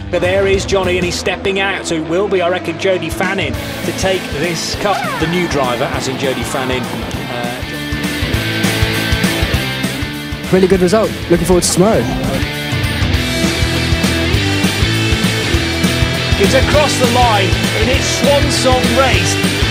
But there is Johnny, and he's stepping out, so it will be, I reckon, Jody Fannin to take this cup. The new driver, as in Jody Fannin. Really good result. Looking forward to tomorrow. It's across the line in its swan song race.